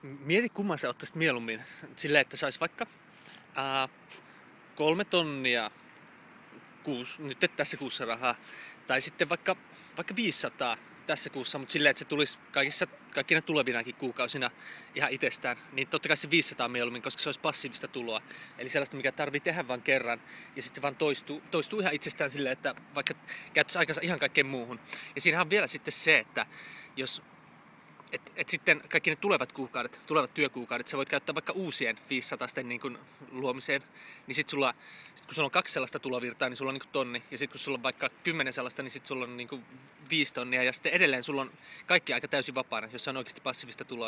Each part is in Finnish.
Mieti kumman sä ottaisit mieluummin. Silleen, että sais vaikka 3 tonnia nyt tässä kuussa rahaa. Tai sitten vaikka 500 tässä kuussa, mutta silleen, että se tulisi kaikkina tulevinakin kuukausina ihan itsestään. Niin totta kai se 500 mieluummin, koska se olisi passiivista tuloa. Eli sellaista, mikä tarvii tehdä vain kerran. Ja sitten se vaan toistuu ihan itsestään silleen, että vaikka käyttäisi aikansa ihan kaikkeen muuhun. Ja siinähän on vielä sitten se, että jos et sitten kaikki ne tulevat työkuukaudet, sä voit käyttää vaikka uusien 500 niin kuin luomiseen, niin sit kun sulla on 2 sellaista tulovirtaa, niin sulla on niin kuin tonni, ja sitten kun sulla on vaikka 10 sellaista, niin sit sulla on niin kuin 5 tonnia, ja sitten edelleen sulla on kaikki aika täysin vapaana, jos on oikeasti passiivista tuloa.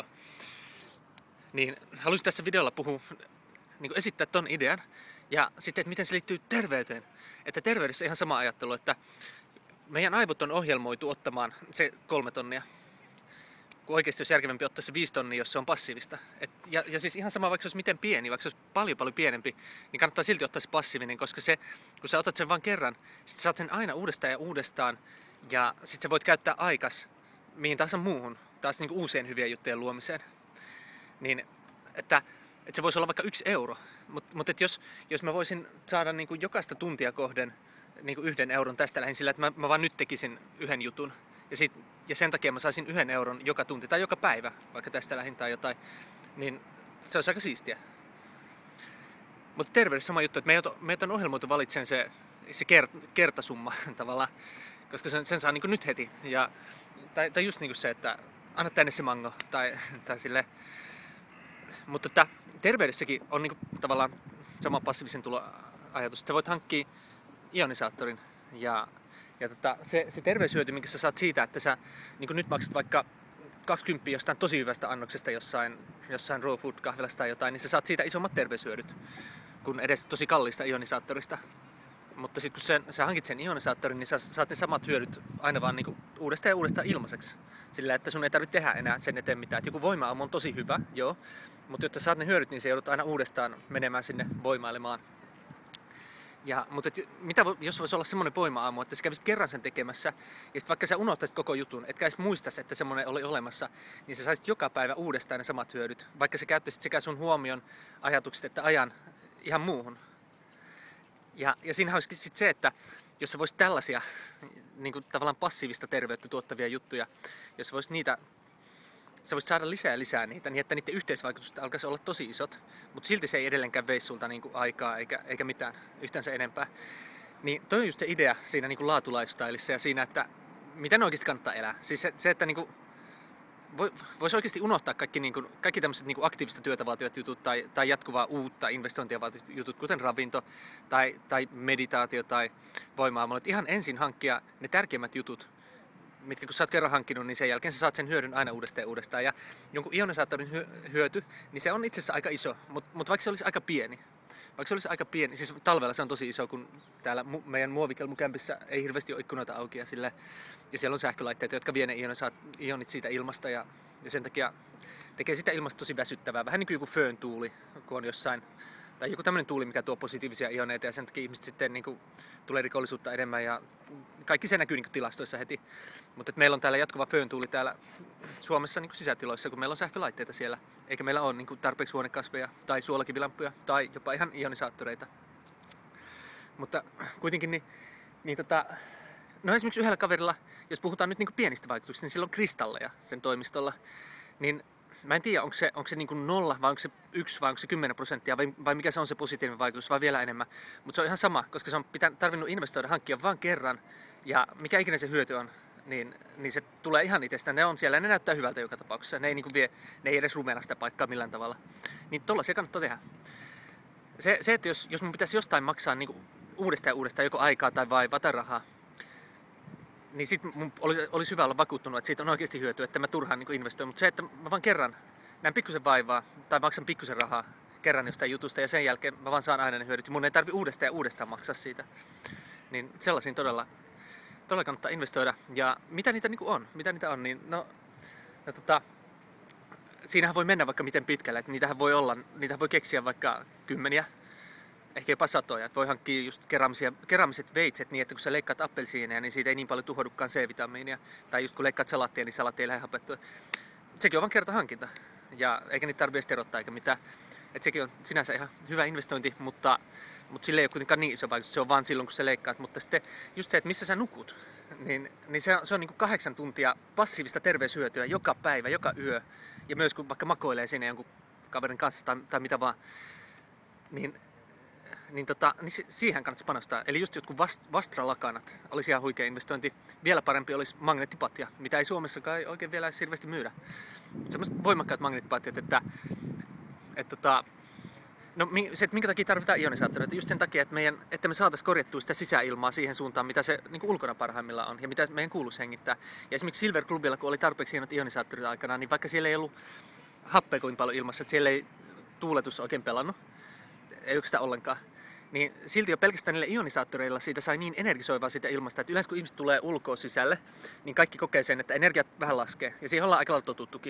Niin haluaisin tässä videolla niin kuin esittää ton idean, ja sitten, että miten se liittyy terveyteen. Että terveydessä ihan sama ajattelu, että meidän aivot on ohjelmoitu ottamaan se 3 tonnia. Kun oikeasti olisi järkevämpi ottaa se 5 tonnia, jos se on passiivista. Ja siis ihan sama, vaikka se olisi miten pieni, vaikka se olisi paljon pienempi, niin kannattaa silti ottaa se passiivinen, koska kun sä otat sen vain kerran, sit saat sen aina uudestaan ja uudestaan, ja sit sä voit käyttää aikas mihin tahansa muuhun, taas niinku uusien hyvien juttujen luomiseen. Niin, että se voisi olla vaikka 1 euro, mutta jos mä voisin saada niinku jokaista tuntia kohden niinku 1 euron tästä lähin sillä, että mä vaan nyt tekisin yhden jutun, ja sen takia mä saisin 1 euron joka tunti tai joka päivä, vaikka tästä lähin tai jotain, niin se olisi aika siistiä. Mutta terveydessä sama juttu, että meidät on ohjelmoitu valitsemaan se kertasumma tavallaan, koska sen saa niinku nyt heti. Tai just niinku se, että anna tänne se mango tai silleen. Mutta terveydessäkin on niinku tavallaan sama passiivisen tuloajatus, että sä voit hankkia ionisaattorin ja se terveyshyöty, minkä sä saat siitä, että sä niin nyt maksat vaikka 20 jostain tosi hyvästä annoksesta jossain raw food kahvilasta tai jotain, niin sä saat siitä isommat terveyshyödyt kuin edes tosi kalliista ionisaattorista. Mutta sitten kun sä hankit sen ionisaattorin, niin sä saat ne samat hyödyt aina vaan niin uudestaan ja uudestaan ilmaiseksi. Sillä että sun ei tarvitse tehdä enää sen eteen mitään. Et joku voima-aamu on tosi hyvä, joo, mutta jotta saat ne hyödyt, niin sä joudut aina uudestaan menemään sinne voimailemaan. Mutta jos voisi olla semmoinen voima-aamu, että sä kävisit kerran sen tekemässä, ja sitten vaikka sä unohtaisit koko jutun, etkä edes muistaisi, että semmoinen oli olemassa, niin sä saisit joka päivä uudestaan ne samat hyödyt, vaikka sä käyttäisit sekä sun huomion, ajatukset että ajan ihan muuhun. Ja siinä olisi sitten se, että jos sä voisit tällaisia niin kuin tavallaan passiivista terveyttä tuottavia juttuja, jos sä voisit saada lisää niitä, niin että niiden yhteisvaikutukset alkaisi olla tosi isot, mutta silti se ei edelleenkään veisi sulta niin kuin aikaa eikä mitään yhtänsä enempää. Niin toi on just se idea siinä niin kuin laatulifestyleissa ja siinä, että miten oikeasti kannattaa elää. Siis se että niin kuin voisi oikeasti unohtaa kaikki tämmöiset niin kuin aktiivista työtä vaativat jutut tai jatkuvaa uutta investointia vaativat jutut, kuten ravinto tai meditaatio tai voima-aamu. Ihan ensin hankkia ne tärkeimmät jutut, mitkä kun sä oot kerran hankkinut, niin sen jälkeen sä saat sen hyödyn aina uudestaan ja uudestaan. Ja jonkun ionisaattorin hyöty, niin se on itse asiassa aika iso, mutta vaikka se olisi aika pieni. Siis talvella se on tosi iso, kun täällä meidän muovikelmukämpissä ei hirveästi ole ikkunoita auki ja siellä on sähkölaitteita, jotka vie ne ionit siitä ilmasta ja sen takia tekee sitä ilmasta tosi väsyttävää. Vähän niin kuin joku fööntuuli, kun on jossain, tai joku tämmöinen tuuli, mikä tuo positiivisia ioneita ja sen takia ihmiset sitten niin kuin tulee rikollisuutta enemmän ja kaikki se näkyy niin kuin tilastoissa heti. Mutta meillä on täällä jatkuva fööntuuli täällä Suomessa niin kuin sisätiloissa, kun meillä on sähkölaitteita siellä, eikä meillä ole niin kuin tarpeeksi huonekasveja tai suolakivilamppuja tai jopa ihan ionisaattoreita. Mutta kuitenkin no esimerkiksi yhdellä kaverilla, jos puhutaan nyt niin kuin pienistä vaikutuksista, niin sillä on kristalleja sen toimistolla, niin mä en tiedä, onko se niin kuin 0 vai onko se 1 vai onko se 10% vai mikä se on se positiivinen vaikutus vai vielä enemmän. Mutta se on ihan sama, koska se on tarvinnut investoida, hankkia vain kerran ja mikä ikinä se hyöty on, niin se tulee ihan itsestään. Ne on siellä ja ne näyttää hyvältä joka tapauksessa. Ne ei edes rumena sitä paikkaa millään tavalla. Niin tollaisia kannattaa tehdä. Se että jos mun pitäisi jostain maksaa niin kuin uudestaan ja uudestaan joko aikaa tai vai vatarahaa, niin sit mun olisi hyvä olla vakuuttunut, että siitä on oikeasti hyötyä, että mä turhaan niin investoin. Mutta se, että mä vaan kerran näen pikkusen vaivaa tai maksan pikkusen rahaa kerran jostain jutusta ja sen jälkeen mä vaan saan aina ne hyödyt. Mun ei tarvi uudestaan ja uudestaan maksaa siitä. Niin sellaisiin todella kannattaa investoida. Ja mitä niitä on, niin siinähän voi mennä vaikka miten pitkälle. Että niitähän voi keksiä vaikka kymmeniä, ehkä jopa satoja. Voi hankkia just keraamiset veitset niin, että kun sä leikkaat appelsiineja, niin siitä ei niin paljon tuhoudukaan C-vitamiinia. Tai just kun leikkaat salaattia, niin salaatti ei lähde hapettua. Sekin on vaan kertahankinta. ja eikä niitä tarvitse erottaa eikä mitään. Et sekin on sinänsä ihan hyvä investointi, mutta sille ei ole kuitenkaan niin iso vaikutus, se on vaan silloin kun sä leikkaat. Mutta sitten just se, että missä sä nukut, niin se on niin kuin 8 tuntia passiivista terveyshyötyä joka päivä, joka yö. Ja myös kun vaikka makoilee siinä jonkun kaverin kanssa tai mitä vaan, niin siihen kannattaa panostaa. Eli just jotkut Vastra-lakanat olisi ihan huikea investointi. Vielä parempi olisi magneettipatja, mitä ei Suomessakaan oikein vielä hirveästi myydä. Sellaiset voimakkaat magneettipatjat, no se, että minkä takia tarvitaan ionisaattoreita, just sen takia, että me saataisiin korjattua sitä sisäilmaa siihen suuntaan, mitä se niin kuin ulkona parhaimmillaan on ja mitä meidän kuuluisi hengittää. Ja esimerkiksi Silver Clubilla, kun oli tarpeeksi hienot ionisaattorit aikana, niin vaikka siellä ei ollut happea kuin paljon ilmassa, että siellä ei tuuletus oikein pelannut, ei oikeastaan ollenkaan, niin silti jo pelkästään niillä ionisaattoreilla siitä sai niin energisoivaa siitä ilmasta, että yleensä kun ihmiset tulee ulkoa sisälle, niin kaikki kokee sen, että energiat vähän laskee. Ja siihen ollaan aika lailla totuttukin.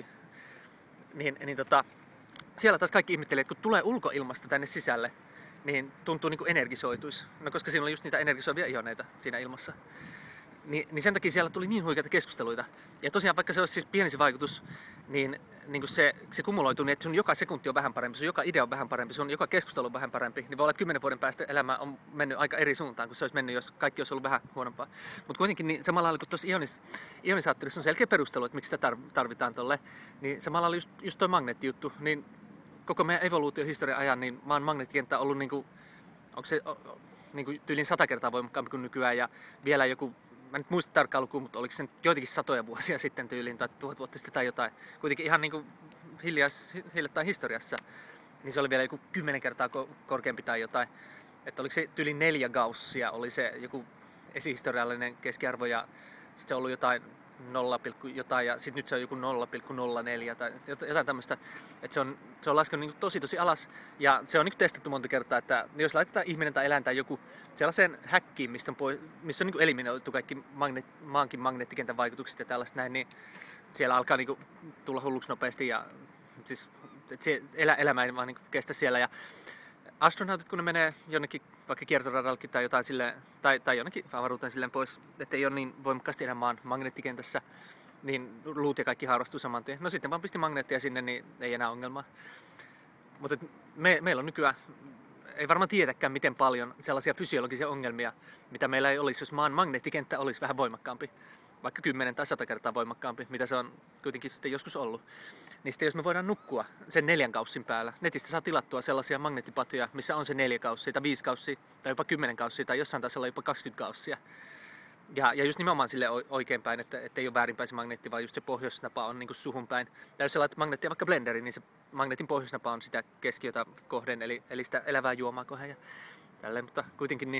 Siellä taas kaikki ihmettelee, että kun tulee ulkoilmasta tänne sisälle, niin tuntuu niin kuin energisoituisi. No koska siinä on just niitä energisoivia ioneita siinä ilmassa. Niin sen takia siellä tuli niin huikeita keskusteluita. Ja tosiaan vaikka se olisi siis pieni se vaikutus, niin kuin se kumuloituu niin, että sun joka sekunti on vähän parempi, sun joka idea on vähän parempi, sun joka keskustelu on vähän parempi. Niin voi olla, että 10 vuoden päästä elämä on mennyt aika eri suuntaan kuin se olisi mennyt, jos kaikki olisi ollut vähän huonompaa. Mutta kuitenkin niin samalla lailla kuin tuossa ionisaattorissa on selkeä perustelu, että miksi sitä tarvitaan tolle, niin samalla lailla just toi magneettijuttu, niin koko meidän evoluutiohistorian ajan niin maan magneettikenttä on ollut niinku, onko se niinku tyylin 100 kertaa voimakkaampi kuin nykyään ja vielä joku, mä nyt muista tarkkaan lukuun, mutta oliko se nyt joitakin satoja vuosia sitten tyyliin tai 1000 vuotta sitten tai jotain. Kuitenkin ihan niinku hiljattain historiassa, niin se oli vielä joku 10 kertaa korkeampi tai jotain. Että oliko se tyyliin 4 gaussia oli se joku esihistoriallinen keskiarvo ja sitten se on ollut jotain 0, jotain ja sitten nyt se on joku 0,04 tai jotain tämmöistä. Että se on laskenut niin tosi alas ja se on niin testattu monta kertaa, että jos laitetaan ihminen tai eläin tai joku sellaiseen häkkiin, missä on niin eliminoitu kaikki maankin magneettikentän vaikutukset ja tällaista näin, niin siellä alkaa niin tulla hulluksi nopeasti ja siis se elämä ei vaan niin kestä siellä. Ja astronautit, kun ne menee jonnekin vaikka kiertoradallekin tai jotain silleen, tai jonnekin avaruuteen silleen pois, ettei ole niin voimakkaasti enää maan magneettikentissä, niin luut ja kaikki haurastuu saman tien. No sitten vaan pisti magneettia sinne, niin ei enää ongelmaa. Mutta meillä on nykyään, ei varmaan tietäkään miten paljon sellaisia fysiologisia ongelmia, mitä meillä ei olisi, jos maan magneettikenttä olisi vähän voimakkaampi. Vaikka 10 tai 100 kertaa voimakkaampi, mitä se on kuitenkin sitten joskus ollut. Niin sitten jos me voidaan nukkua sen 4 gaussin päällä, netistä saa tilattua sellaisia magneettipatoja, missä on se 4 gaussia tai 5 gaussia tai jopa 10 gaussia tai jossain tasolla jopa 20 gaussia. Ja just nimenomaan sille oikeinpäin, että ei ole väärinpäin se magneetti, vaan just se pohjoisnapa on niin kuin suhun päin. Tai jos sä laitat magneettia vaikka blenderiin, niin se magneetin pohjoisnapa on sitä keskiötä kohden, eli sitä elävää juomaa kohden ja tälleen, mutta kuitenkin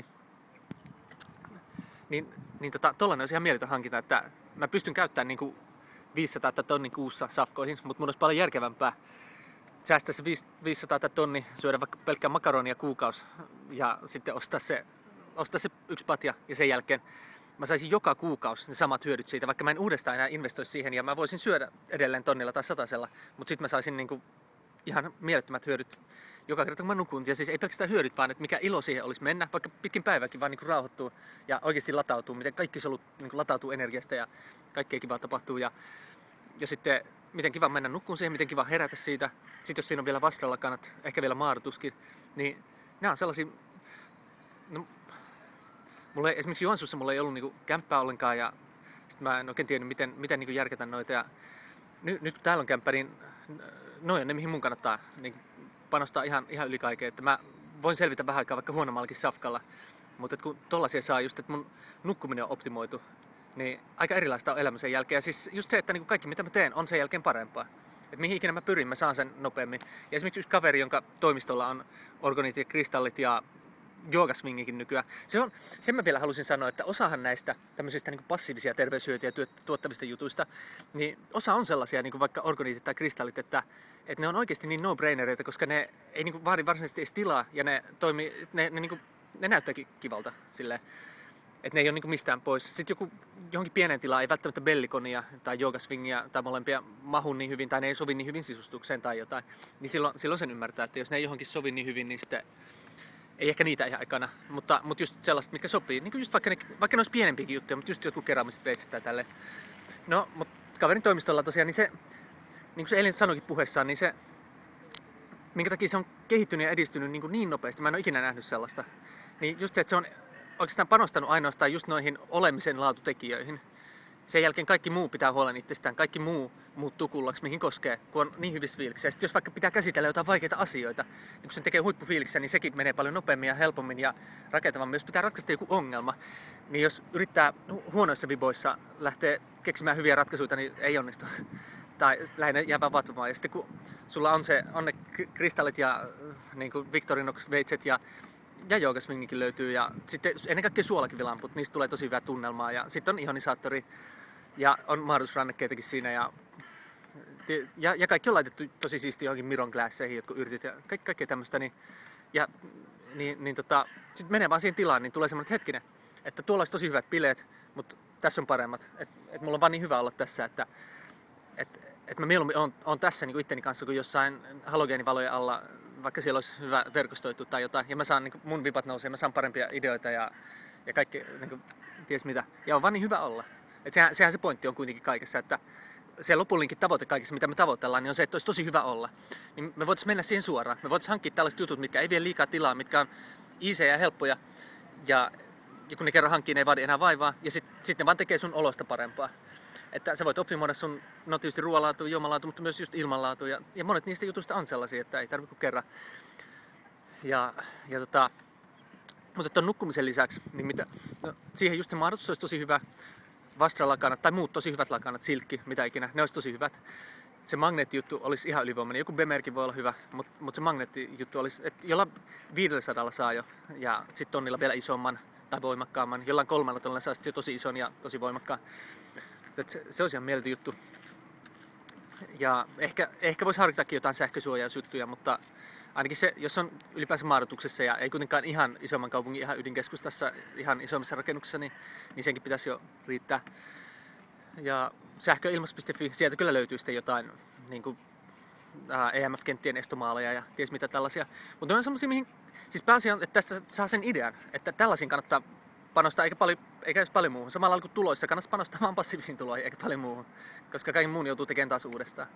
tollainen olisi ihan mieletön hankinta, että mä pystyn käyttämään niin kuin 500 tonnin kuussa safkoihin, mutta mun olisi paljon järkevämpää säästää se 500 tonni, syödä vaikka pelkkää makaronia kuukausi ja sitten ostaa se yksi patja ja sen jälkeen mä saisin joka kuukausi ne samat hyödyt siitä, vaikka mä en uudestaan enää investoisi siihen ja mä voisin syödä edelleen tonnilla tai satasella, mutta sitten mä saisin niin kuin ihan mielettömät hyödyt joka kerta kun mä nukun. Ja siis ei pelkästään hyödyt, vaan että mikä ilo siihen olisi mennä, vaikka pitkin päivääkin vaan niin kuin rauhoittuu ja oikeasti latautuu, miten kaikki solut niin kuin latautuu energiasta ja kaikkea kivaa tapahtuu. Ja sitten miten kiva mennä nukkuun siihen, miten kiva herätä siitä. Sitten jos siinä on vielä vastralakanat, ehkä vielä maadotuskin, niin nämä on sellaisia. No, esimerkiksi Joensuussa mulla ei ollut niinku kämppää ollenkaan ja sit mä en oikein tiennyt miten niinku järkätä noita. Ja nyt kun täällä on kämppä, niin noi on ne mihin mun kannattaa niin panostaa ihan yli kaiken. Että mä voin selvitä vähän aikaa vaikka huonommallakin safkalla, mutta kun tollasia saa just, että mun nukkuminen on optimoitu, niin aika erilaista on elämä sen jälkeen. Ja siis just se, että niin kaikki mitä mä teen on sen jälkeen parempaa. Että mihin ikinä mä pyrin, mä saan sen nopeammin. Ja esimerkiksi yksi kaveri, jonka toimistolla on organit ja kristallit ja joogaswingikin nykyään. Sen mä vielä halusin sanoa, että osahan näistä tämmöisistä niin passiivisia terveyshyötyjä tuottavista jutuista, niin osa on sellaisia, niin kuin vaikka organiitit tai kristallit, että ne on oikeasti niin no-brainereita, koska ne ei niin kuin vaadi varsinaisesti edes tilaa ja ne näyttääkin kivalta silleen. Että ne ei ole niin kuin mistään pois. Sitten johonkin pienen tilaan ei välttämättä bellikonia tai joogaswingia tai molempia mahu niin hyvin tai ne ei sovi niin hyvin sisustukseen tai jotain. Niin silloin sen ymmärtää, että jos ne ei johonkin sovi niin hyvin, niin sitten ei ehkä niitä ihan aikana, mutta just sellaista, mitkä sopii. Niin kuin just vaikka ne olisi pienempiäkin juttuja, mutta just jotkut keraamiset veitsit tai tälleen. No, mutta kaverin toimistolla tosiaan, niin niin kuin se eilen sanoikin puheessaan, niin se, minkä takia se on kehittynyt ja edistynyt niin nopeasti, mä en ole ikinä nähnyt sellaista, niin just se, että se on oikeastaan panostanut ainoastaan just noihin olemisen laatutekijöihin. Sen jälkeen kaikki muu pitää huolen itsestään, kaikki muu muuttuu kullaksi, mihin koskee, kun on niin hyvissä fiiliksissä. Ja sitten jos vaikka pitää käsitellä jotain vaikeita asioita, niin kun sen tekee huippufiiliksissä, niin sekin menee paljon nopeammin ja helpommin ja rakentavammin. Jos pitää ratkaista joku ongelma, niin jos yrittää huonoissa viboissa lähteä keksimään hyviä ratkaisuja, niin ei onnistu. Tai lähinnä jää vaan vatvomaan. Ja sitten kun sulla on ne kristallit ja niin kuin Victorinox-veitset ja joogasvinginkin löytyy ja sitten ennen kaikkea suolakivilamput, niistä tulee tosi hyvää tunnelmaa ja sitten on ionisaattori ja on mahdollisuusrannekkeitakin siinä ja kaikki on laitettu tosi siisti johonkin Miron glasseihin, jotkut yrtit ja kaikkea tämmöistä sitten menee vaan siihen tilaan, niin tulee semmoinen, että hetkinen, että tuolla olisi tosi hyvät bileet, mutta tässä on paremmat, että mulla on vaan niin hyvä olla tässä, että mä mieluummin on tässä niin kuin itteni kanssa kuin jossain halogeenivalojen alla, vaikka siellä olisi hyvä verkostoitu tai jotain, ja mä saan, niin kuin mun vipat nousee, mä saan parempia ideoita ja kaikki, niin kuin, ties mitä. Ja on vaan niin hyvä olla. Et sehän se pointti on kuitenkin kaikessa, että se lopullinenkin tavoite kaikessa, mitä me tavoitellaan, niin on se, että olisi tosi hyvä olla. Niin me voitaisiin mennä siihen suoraan. Me voitaisiin hankkia tällaiset jutut, mitkä ei vie liikaa tilaa, mitkä on easy ja helppoja, ja kun ne kerran hankkii, ne ei vaadi enää vaivaa, ja sitten ne vaan tekee sun olosta parempaa. Että sä voit optimoida sun, no tietysti ruoanlaatu, juomalaatu, mutta myös just ilmanlaatu. Ja monet niistä jutuista on sellaisia, että ei tarvitse kuin kerran. Mutta tuon nukkumisen lisäksi, niin siihen just se mahdollisuus olisi tosi hyvä. Vastralakanat tai muut tosi hyvät lakanat, silkki, mitä ikinä, ne olisi tosi hyvät. Se magneettijuttu olisi ihan ylivoimainen. Joku Bemerkin voi olla hyvä, mutta se magneettijuttu olisi, että jollain 500 saa jo, ja sitten tonnilla vielä isomman tai voimakkaamman. Jollain 300 saa sitten jo tosi ison ja tosi voimakkaan. Se olisi ihan mieletön juttu. Ja ehkä voisi harkitakin jotain sähkösuojausjuttuja, mutta ainakin se, jos on ylipäänsä maadotuksessa ja ei kuitenkaan ihan isomman kaupungin, ihan ydinkeskustassa, ihan isommissa rakennuksissa, niin senkin pitäisi jo riittää. Ja sähköilmas.fi, sieltä kyllä löytyy sitten jotain niin kuin, EMF-kenttien estomaaleja ja ties mitä tällaisia. Mutta ne on semmosia, mihin, siis pääasia on, että tästä saa sen idean, että tällaisiin kannattaa panostaa eikä edes paljon muuhun. Samalla kuin tuloissa kannattaa panostaa vaan passiivisiin tuloihin eikä paljon muuhun, koska kaikki muun joutuu tekemään taas uudestaan.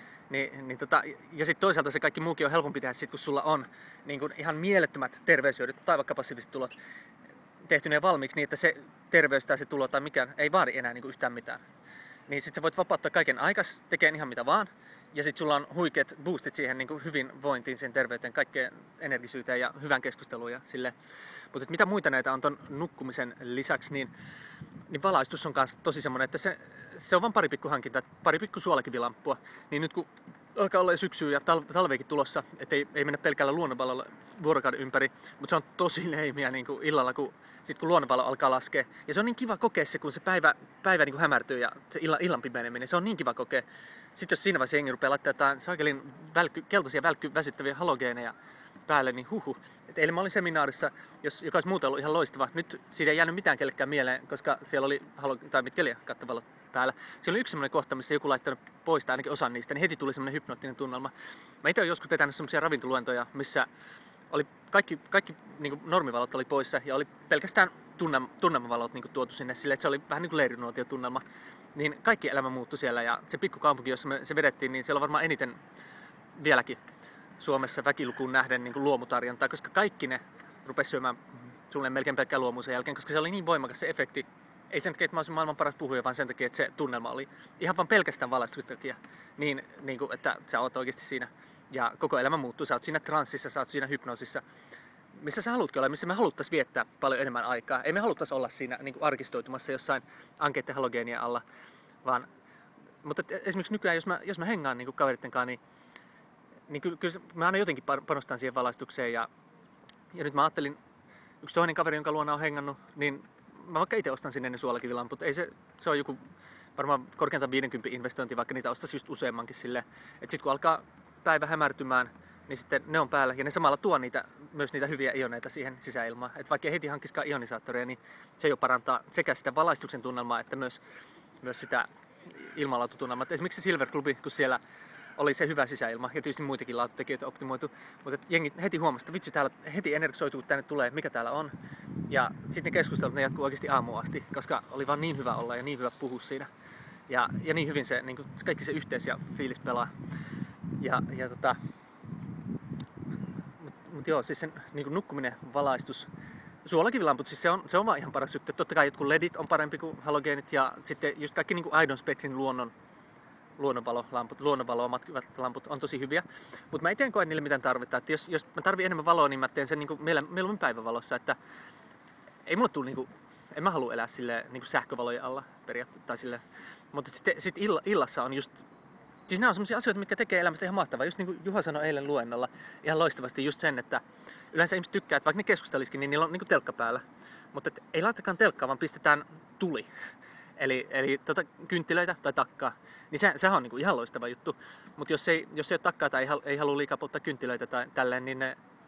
Ja sitten toisaalta se kaikki muukin on helpompi tehdä sit, kun sulla on niin kun ihan mielettömät terveyshyödyt tai vaikka passiiviset tulot tehtyneen valmiiksi niin, että se terveys tai se tulo tai mikään ei vaadi enää niin yhtään mitään. Niin sitten sä voit vapauttaa kaiken aikas, tekemään ihan mitä vaan. Ja sitten sulla on huikeat boostit siihen niin hyvinvointiin, sen terveyteen, kaikkeen energisyyteen ja hyvän keskusteluun ja silleen. Mutta mitä muita näitä on ton nukkumisen lisäksi, niin valaistus on myös tosi semmoinen, että se on vaan pari pikku hankinta, pari pikku suolakivilamppua. Niin nyt kun alkaa olla syksyä ja talveekin tulossa, että ei mennä pelkällä luonnonvalolla vuorokauden ympäri, mutta se on tosi leimiä niin kuin illalla, kun luonnonvalo alkaa laskea. Ja se on niin kiva kokea se, kun se päivä niin kuin hämärtyy ja se illan pimeneminen, se on niin kiva kokea. Sitten jos siinä vaiheessa jengi rupeaa laittaa jotain saakelin keltaisia väsyttäviä halogeeneja päälle, niin huhu. Eilen mä olin seminaarissa, joka olisi muuten ollut ihan loistava. Nyt siitä ei jäänyt mitään kellekään mieleen, koska siellä oli kattavalot päällä. Siellä oli yksi semmoinen kohta, missä joku laittanut pois tai ainakin osan niistä, niin heti tuli semmoinen hypnoottinen tunnelma. Mä itse olen joskus vetänyt semmoisia ravintoluentoja, missä oli kaikki niin kuin normivalot oli poissa ja oli pelkästään tunnelmavalot niin kuin tuotu sinne sille, että se oli vähän niin kuin leirinuotiotunnelma. Niin kaikki elämä muuttui siellä ja se pikkukaupunki, jossa me se vedettiin, niin siellä on varmaan eniten vieläkin Suomessa väkilukuun nähden niin kuin luomutarjontaa, koska kaikki ne rupesi syömään suunnilleen melkein pelkkää luomua sen jälkeen, koska se oli niin voimakas se efekti. Ei sen takia, että mä olisin maailman paras puhuja, vaan sen takia, että se tunnelma oli ihan vaan pelkästään valaistuksen takia, niin kuin, että sä oot oikeasti siinä. Ja koko elämä muuttuu, sä oot siinä transsissa, sä oot siinä hypnoosissa, missä sä haluatkin olla, missä me haluttaisiin viettää paljon enemmän aikaa. Ei me haluttaisi olla siinä niin kuin arkistoitumassa jossain ankeiden halogeenien alla, vaan, mutta esimerkiksi nykyään, jos mä hengaan niin kuin kaveritten kanssa, niin kyllä mä aina jotenkin panostan siihen valaistukseen ja nyt mä ajattelin, yksi toinen kaveri, jonka luona on hengannut, niin mä vaikka itse ostan sinne ne suolakivilamput. Ei se on joku varmaan korkeintaan 50 investointi, vaikka niitä ostaisi just useammankin silleen. Että sit kun alkaa päivä hämärtymään, niin sitten ne on päällä ja ne samalla tuo myös niitä hyviä ioneita siihen sisäilmaan. Että vaikka ei heti hankkisikaan ionisaattoreja, niin se jo parantaa sekä sitä valaistuksen tunnelmaa että myös sitä ilmanlaatutunnelmaa. Esimerkiksi se Silver Clubi, kun siellä oli se hyvä sisäilma ja tietysti muitakin laatutekijöitä optimoitu, mutta jengi heti huomasi, että vitsi täällä heti energisoituu, tänne tulee, mikä täällä on. Ja sitten keskustelut ne jatkuu oikeasti aamuun asti, koska oli vaan niin hyvä olla ja niin hyvä puhua siinä. Ja niin hyvin se, niin kuin kaikki se yhteys ja fiilis pelaa. Mut joo, siis sen niin nukkuminen, valaistus, suolakivilamput, siis se on vaan ihan paras juttu. Totta kai jotkut ledit on parempi kuin halogeenit ja sitten just kaikki niin kuin aidon spektrin luonnonvaloa lamput on tosi hyviä. Mutta mä en koe niille mitään tarvetta. Että jos mä tarvitsen enemmän valoa, niin mä teen sen niin mieluummin päivävalossa. Että ei mulle tule, niin kuin, en mä halua elää silleen, niin kuin sähkövalojen alla periaatteessa. Mutta sitten illassa on just, siis nämä on sellaisia asioita, mitkä tekee elämästä ihan mahtavaa. Just niin kuin Juha sanoi eilen luennolla ihan loistavasti just sen, että yleensä ihmiset tykkää, että vaikka ne keskustelisikin, niin niillä on niin kuin telkka päällä. Mutta ei laitakaan telkkaa, vaan pistetään tuli. Eli kynttilöitä tai takkaa, niin sehän on niinku ihan loistava juttu. Mutta jos ei ole takkaa tai ei halua liikaa polttaa kynttilöitä tai tälleen, niin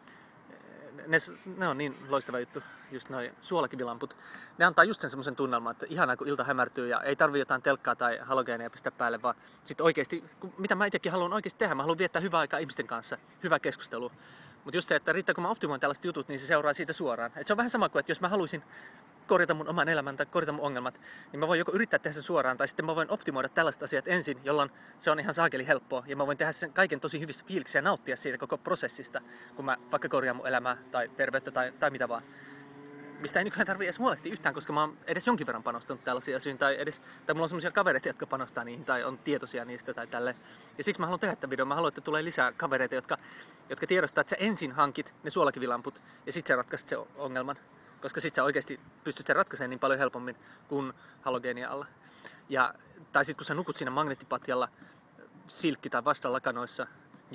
ne on niin loistava juttu, just noi suolakivilamput. Ne antaa just sen semmoisen tunnelman, että ihanaa kun ilta hämärtyy ja ei tarvitse jotain telkkaa tai halogeeneja pistää päälle, vaan sitten oikeasti, mitä mä itsekin haluan oikeasti tehdä, mä haluan viettää hyvää aikaa ihmisten kanssa, hyvää keskustelua. Mutta just se, että riittää kun mä optimoin tällaiset jutut, niin se seuraa siitä suoraan. Et se on vähän sama kuin, että jos mä haluaisin korjata mun oman elämän tai korjata mun ongelmat, niin mä voin joko yrittää tehdä sen suoraan, tai sitten mä voin optimoida tällaiset asiat ensin, jolloin se on ihan saakeli helppoa, ja mä voin tehdä sen kaiken tosi hyvissä fiiliksissä ja nauttia siitä koko prosessista, kun mä vaikka korjaan mun elämää tai terveyttä tai mitä vaan. Mistä ei nykyään tarvitse edes huolehtia yhtään, koska mä oon edes jonkin verran panostanut tällaisiin asioihin, tai mulla on sellaisia kavereita, jotka panostaa niihin, tai on tietoisia niistä tai tälleen. Ja siksi mä haluan tehdä tämän videon. Mä haluan, että tulee lisää kavereita, jotka tiedostaa, että sä ensin hankit ne suolakivilamput, ja sit sä ratkaisit sen ongelman. Koska sit sä oikeesti pystyt sen ratkaisemaan niin paljon helpommin kuin halogeenia alla. Tai sit kun sä nukut siinä magneettipatjalla silkki- tai vastalakanoissa,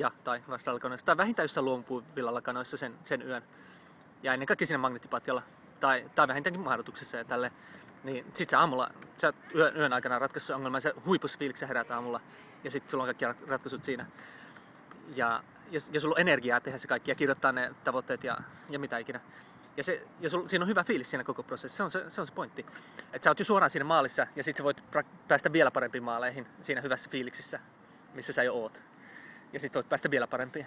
tai vähintään jossain luomupuvillakanoissa sen yön, ja ennen kaikkea siinä magneettipatjalla, tai vähintäänkin mahdotuksessa ja tälleen, niin sit sä aamulla, sä yön aikana ratkaissut ongelman, ja sä huipusfiiliksessä herät aamulla, ja sit sulla on kaikki ratkaisut siinä. Ja sulla on energiaa tehdä se kaikki ja kirjoittaa ne tavoitteet ja mitä ikinä. Ja siinä on hyvä fiilis siinä koko prosessissa, se on se pointti. Että sä oot jo suoraan siinä maalissa ja sit sä voit päästä vielä parempiin maaleihin siinä hyvässä fiiliksissä, missä sä jo oot. Ja sit voit päästä vielä parempiin.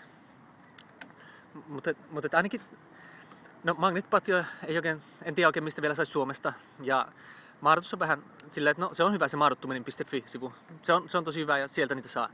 Mutta ainakin, no magneettipatjo ei oikein, en tiedä oikein mistä vielä saisi Suomesta. Ja maadotus on vähän silleen, että no se on hyvä se maadottuminen.fi-sivu. Se on tosi hyvä ja sieltä niitä saa.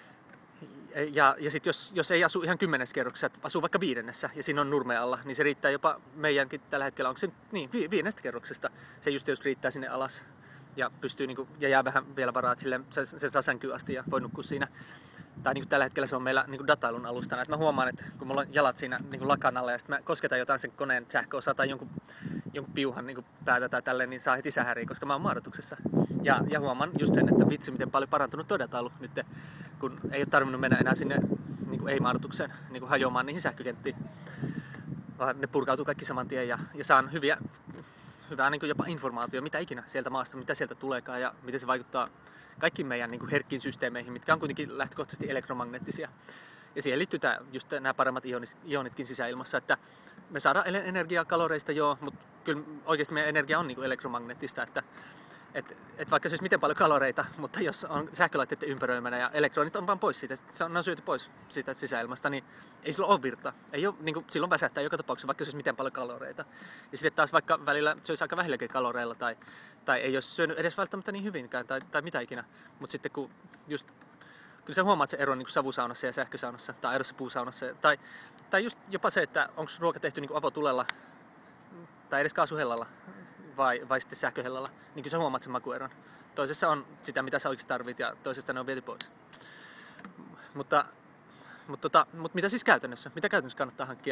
Ja sitten jos ei asu ihan 10. kerroksessa, että asuu vaikka 5. ja siinä on nurme alla, niin se riittää jopa meidänkin tällä hetkellä, onko se niin 5. kerroksesta, se just riittää sinne alas ja pystyy niinku, ja jää vähän vielä varaa, että se saa sänkyyn asti ja voi nukkua siinä. Tai niinku tällä hetkellä se on meillä niinku datailun alustana, että mä huomaan, että kun mulla on jalat siinä niinku lakan alla ja sitten mä kosketan jotain sen koneen sähköosaa tai jonkun piuhan niinku päätä tai tälleen, niin saa heti sähäriä, koska mä oon maadotuksessa. Ja huomaan just sen, että vitsi miten paljon parantunut tuo datailu nyt, kun ei ole tarvinnut mennä enää sinne niinku ei-maadotukseen niinku hajoamaan niihin sähkökenttiin, vaan ne purkautuu kaikki saman tien ja saan hyvää niin kuin jopa informaatiota, mitä ikinä sieltä maasta, mitä sieltä tuleekaan ja miten se vaikuttaa kaikkiin meidän niin kuin herkkiin systeemeihin, mitkä on kuitenkin lähtökohtaisesti elektromagneettisia. Ja siihen liittyy just nämä paremmat ionitkin sisäilmassa, että me saadaan energiaa kaloreista joo, mutta kyllä oikeasti meidän energia on niin kuin elektromagneettista, että vaikka se olisi miten paljon kaloreita, mutta jos on sähkölaitteiden ympäröimänä ja elektronit on vaan pois siitä, ne on syöty pois siitä sisäilmasta, niin ei silloin ole virta. Ei ole, niin kuin, silloin väsähtää joka tapauksessa, vaikka se olisi miten paljon kaloreita. Ja sitten taas vaikka välillä söisi aika vähilläkin kaloreilla tai ei olisi syönyt edes välttämättä niin hyvinkään tai mitä ikinä. Mutta sitten kun just, kyllä sä huomaat sen eron niin kuin savusaunassa ja sähkösaunassa tai aerossa puusaunassa. Tai just jopa se, että onko ruoka tehty niin kuin avotulella tai edes kaasuhellalla. Vai sitten sähköhellalla, niin kyllä sä huomaat sen makueron. Toisessa on sitä, mitä sä oikeasti tarvit, ja toisesta ne on viety pois. Mutta mitä siis käytännössä? Mitä käytännössä kannattaa hankkia?